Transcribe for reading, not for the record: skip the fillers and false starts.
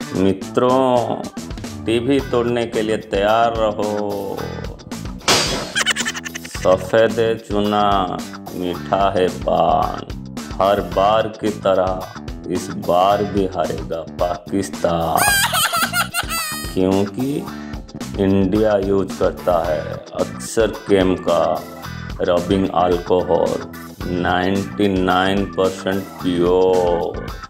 मित्रों, टीवी तोड़ने के लिए तैयार रहो। सफेद चूना मीठा है पान, हर बार की तरह इस बार भी हारेगा पाकिस्तान, क्योंकि इंडिया यूज करता है अक्सर केम का रबिंग अल्कोहल 99% प्योर।